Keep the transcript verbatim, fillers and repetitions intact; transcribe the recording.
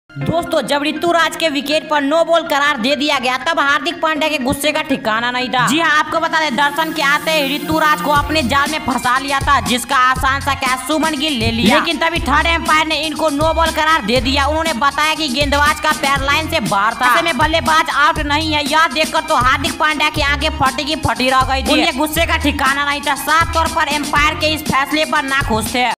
दोस्तों, जब ऋतुराज के विकेट पर नो बॉल करार दे दिया गया तब हार्दिक पांड्या के गुस्से का ठिकाना नहीं था। जी हां, आपको बता दें, दर्शन के आते ही ऋतुराज को अपने जाल में फंसा लिया था, जिसका आसान सा कैच शुभमन गिल ले लिया। लेकिन तभी थर्ड एम्पायर ने इनको नो बॉल करार दे दिया। उन्होंने बताया कि गेंदबाज का पैर लाइन से बाहर था, ऐसे में बल्लेबाज आउट नहीं है। यह देखकर तो हार्दिक पांड्या की आंखें फटी की फटी रह गई थी। उनके गुस्से का ठिकाना नहीं था। साफ तौर पर एम्पायर के इस फैसले पर नाखुश थे।